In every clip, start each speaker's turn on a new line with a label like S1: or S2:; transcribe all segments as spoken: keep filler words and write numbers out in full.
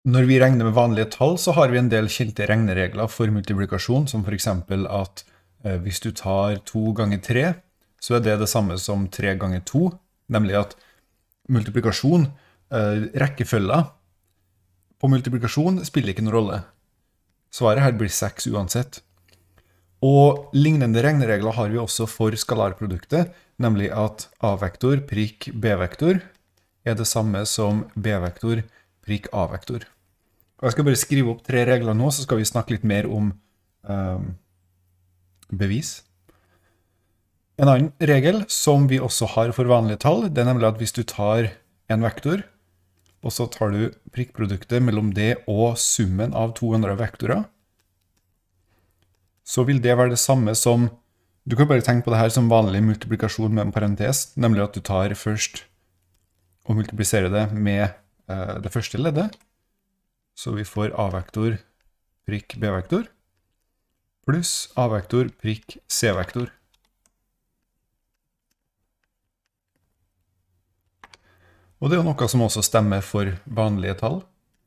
S1: Når vi regner med vanlige tall, så har vi en del kjente regneregler for multiplikasjon, som for eksempel at eh, hvis du tar to ganger tre, så er det det samme som tre ganger to, nemlig at multiplikasjon, eh, rekkefølgen på multiplikasjon spiller ikke noen rolle. Svaret her blir seks uansett. Og lignende regneregler har vi også for skalarproduktet, nemlig at A-vektor prikk B-vektor er det samme som B-vektor prikk A-vektor. Og jeg skal bare skrive opp tre regler nå, så skal vi snakke litt mer om um, bevis. En annen regel som vi også har for vanlige tall, det er nemlig at hvis du tar en vektor, og så tar du prikkproduktet mellom det og summen av to andre vektorer, så vil det være det samme som, du kan bare tenke på det her som vanlig multiplikasjon med en parentes, nemlig at du tar først og multipliserer det med uh, det første leddet, så vi får A-vektor prikk B-vektor, pluss A-vektor prikk C-vektor. Og det er jo noe som også stemmer for vanlige tall.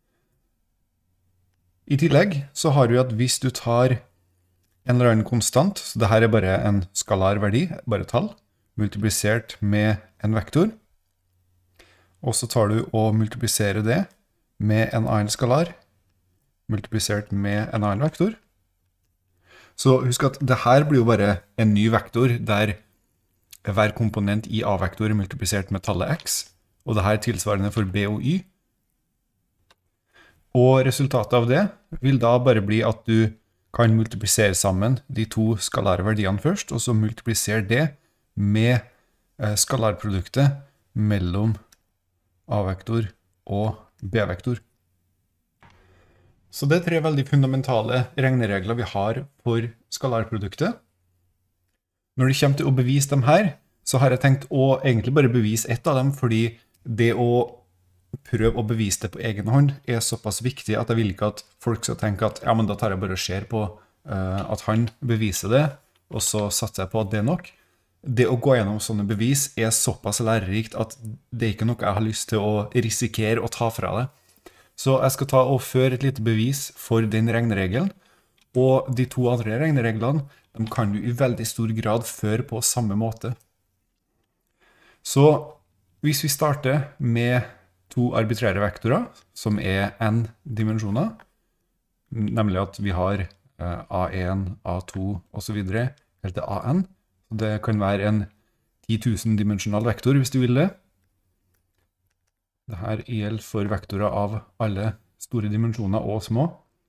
S1: I tillegg så har vi at hvis du tar en eller annen konstant, så dette er bare en skalar verdi, bare tall, multiplisert med en vektor, og så tar du og multipliserer det med en annen skalar, multiplisert med en annen vektor. Så husk at det her blir jo bare en ny vektor, der hver komponent i A-vektor er multiplisert med tallet x, og det her er tilsvarende for B og Y. Og resultatet av det vil da bare bli at du kan multiplisere sammen de to skalare verdiene først, og så multiplisere det med skalarproduktet mellom A-vektor og B-vektor. Så det er tre veldig fundamentale regneregler vi har for skalarproduktet. Når det kommer til å bevise dem her, så har jeg tenkt å egentlig bare bevise ett av dem, fordi det å prøve å bevise det på egen hånd er såpass viktig at jeg vil ikke at folk skal tenke at ja, men da tar jeg bare og ser på uh, at han beviser det, og så satser jeg på at det er nok. Det å gå gjennom sånne bevis er såpass lærerikt at det er ikke noe jeg har lyst til å risikere å ta fra det. Så jeg skal ta og føre et lite bevis for den regneregelen, og de to andre regnereglene, de kan du i veldig stor grad føre på samme måte. Så hvis vi starter med to arbitrære vektorer, som er n dimensjoner, nemlig at vi har A en, A to og så videre, helt til A n. Det kan være en ti tusen dimensjonal vektor hvis du vil det. Dette gjelder for vektorer av alle store dimensjoner og små.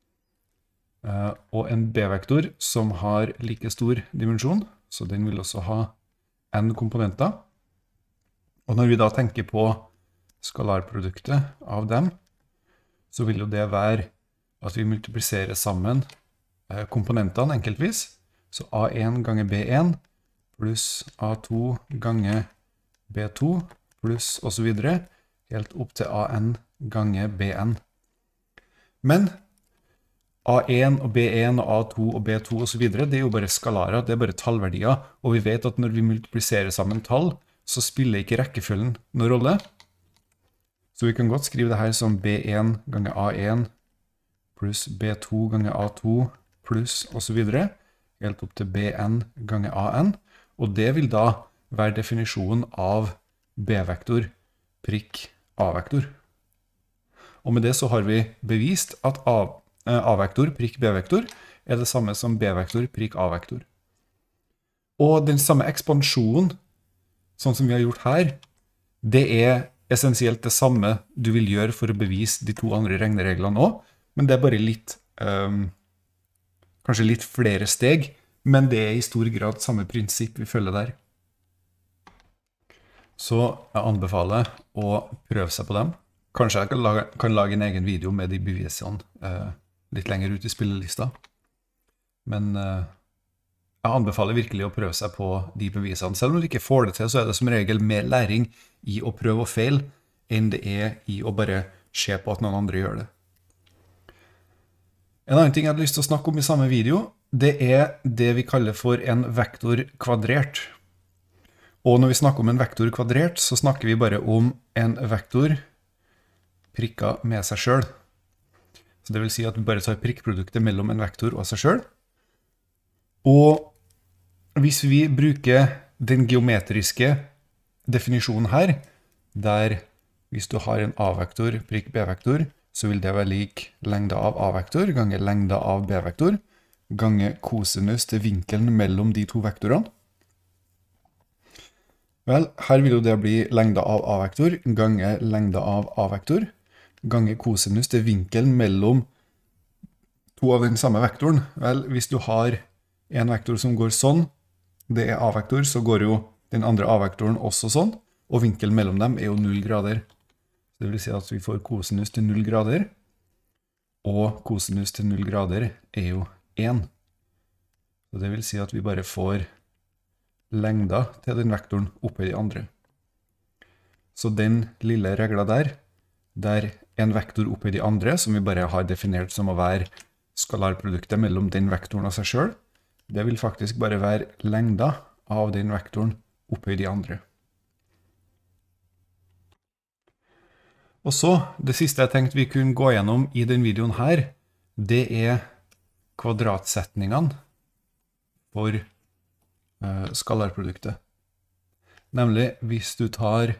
S1: Og en B-vektor som har like stor dimensjon, så den vil også ha n komponenter. Og når vi da tenker på skalarproduktet av dem, så vil jo det være at vi multipliserer sammen komponentene enkeltvis. Så A en ganger B en pluss A to ganger B to pluss og så videre, helt opp til A n ganger B n. Men A en og B en og A to og B to og så videre, det er jo bare skalarer, det er bare tallverdier, og vi vet at når vi multipliserer sammen tall, så spiller ikke rekkefølgen noen rolle. Så vi kan godt skrive det her som B en ganger A en pluss B to ganger A to pluss og så videre, helt opp til B n ganger A n, og det vil da være definisjonen av B-vektor prikk A-vektor. Og med det så har vi bevist at A-vektor prikk B-vektor er det samme som B-vektor prikk A-vektor. Og den samme ekspansjonen, sånn som vi har gjort her, det er essensielt det samme du vil gjøre for å bevise de to andre regnereglene også, men det er bare litt, um, kanskje litt flere steg, men det er i stor grad samme prinsipp vi følger der. Så jeg anbefaler å prøve seg på dem. Kanskje jeg kan lage, kan lage en egen video med de bevisene eh, litt lenger ut i spillelista. Men eh, jeg anbefaler virkelig å prøve seg på de bevisene. Selv om du ikke får det til, så er det som regel mer læring i å prøve og feile enn det er i å bare se på at noen andre gjør det. En annen ting jeg hadde lyst til å snakke om i samme video, det er det vi kaller for en vektor kvadrert. Og når vi snakker om en vektor kvadrert, så snakker vi bare om en vektor prikket med seg selv. Så det vil si at vi bare tar prikkproduktet mellom en vektor og seg selv. Og hvis vi bruker den geometriske definisjonen her, der hvis du har en A-vektor prikk B-vektor, så vil det være lik lengde av A-vektor ganger lengde av B-vektor, ganger kosinus til vinkelen mellom de to vektorene. Vel, her vil jo det bli lengde av A-vektor ganger lengde av A-vektor, ganger kosinus til vinkelen mellom to av den samme vektoren. Vel, hvis du har en vektor som går sånn, det er A-vektor, så går jo den andre A-vektoren også sånn, og vinkelen mellom dem er jo null grader. Det vil si at vi får kosinus til null grader, og kosinus til null grader er jo én. Så det vil si at vi bare får lengda til den vektoren oppe i de andre. Så den lille regla der, der en vektor oppe i de andre, som vi bare har definert som å være skalarproduktet mellom den vektoren og seg selv, det vil faktisk bare være lengda av den vektoren oppe i de andre. Og så, det siste jeg tenkte vi kunne gå gjennom i den videoen her, det er kvadratsetningene for uh, skalarproduktet. Nemlig, hvis du tar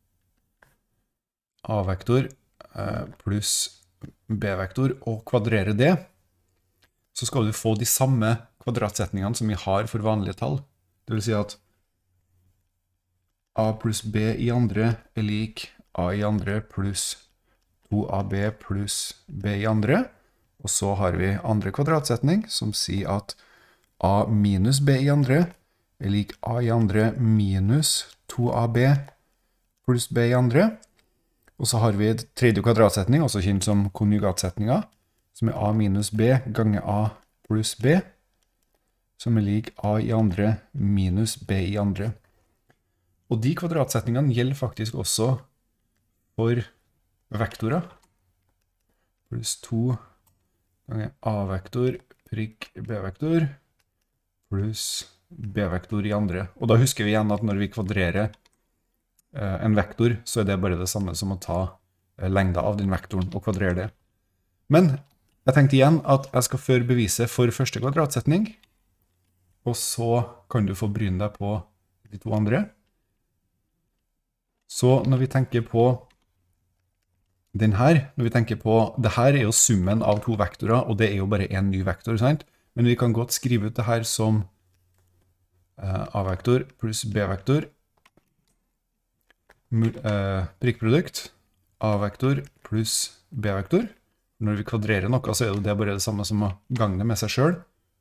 S1: A-vektor uh, pluss B-vektor og kvadrerer det, så skal du få de samme kvadratsetningene som vi har for vanlige tall. Det vil si at A pluss B i andre er lik A i andre pluss to A B pluss B i andre. Og så har vi andre kvadratsetning som sier at A minus B i andre er lik A i andre minus to A B pluss B i andre. Og så har vi tredje kvadratsetning, også kjent som konjugatsetninga, som er A minus B ganger A pluss B, som er lik A i andre minus B i andre. Og de kvadratsetningene gjelder faktisk også for vektorer, pluss to ganger A-vektor prikk B-vektor, pluss B-vektor i andre. Og da husker vi igjen at når vi kvadrerer eh, en vektor, så er det bare det samme som å ta eh, lengda av den vektoren og kvadrere det. Men jeg tenkte igjen at jeg skal føre beviset for første kvadratsetning, og så kan du få bryne deg på de to andre. Så når vi tenker på den her, når vi tenker på, det her er jo summen av to vektorer, og det er jo bare en ny vektor, sant? Men vi kan godt skrive ut det her som uh, A-vektor pluss B-vektor, uh, prikkprodukt, A-vektor pluss B-vektor. Når vi kvadrerer noe, så er det bare det samme som å gange det med seg selv.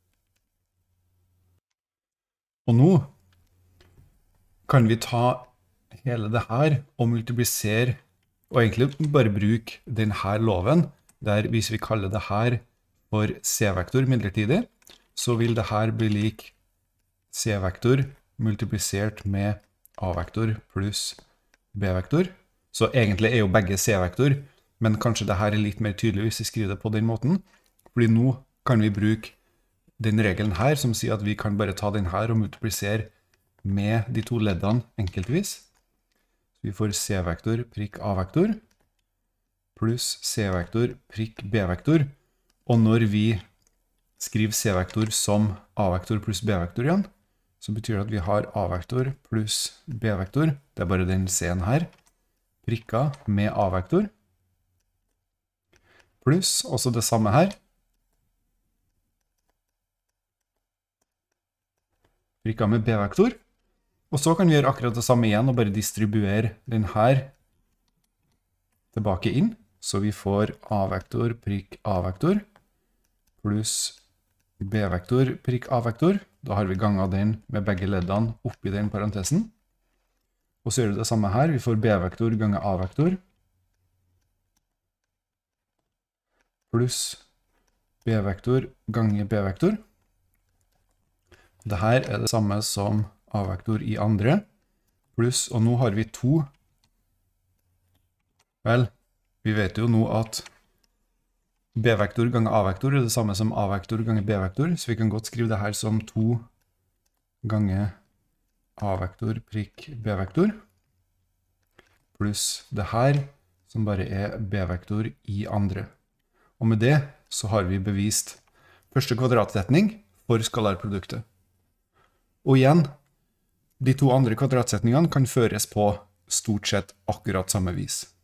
S1: Og nå kan vi ta hele det her og multiplisere, og egentlig bare bruke denne loven, der hvis vi kaller det her for C-vektor midlertidig, så vil det her bli lik C-vektor multiplisert med A-vektor pluss B-vektor. Så egentlig er jo begge C-vektor, men kanskje det her er litt mer tydelig hvis vi skriver det på den måten, fordi nå kan vi bruke den regelen her, som sier at vi kan bare ta den her og multiplisere med de to leddene enkeltvis. Vi får C-vektor prikk A-vektor pluss C-vektor prikk B-vektor. Og når vi skriver C-vektor som A-vektor pluss B-vektor igjen, så betyr det at vi har A-vektor pluss B-vektor. Det er bare den C-en her. Prikka med A-vektor. Pluss også det samme her. Prikka med B-vektor. Og så kan vi gjøre akkurat det samme igjen og bare distribuere den her tilbake inn. Så vi får A-vektor prikk A-vektor pluss B-vektor prikk A-vektor. Da har vi ganget den med begge leddene oppi den parentesen. Og så gjør vi det samme her. Vi får B-vektor ganger A-vektor pluss B-vektor ganger B-vektor. Dette er det samme som A-vektor i andre, pluss, og nå har vi to. Vel, vi vet jo nå at B-vektor ganger A-vektor er det samme som A-vektor ganger B-vektor, så vi kan godt skrive det her som to ganger A-vektor prikk B-vektor, pluss det her, som bare er B-vektor i andre. Og med det så har vi bevist første kvadratsetning for skalarproduktet. Og igjen, de to andre kvadratsetningene kan føres på stort sett akkurat samme vis.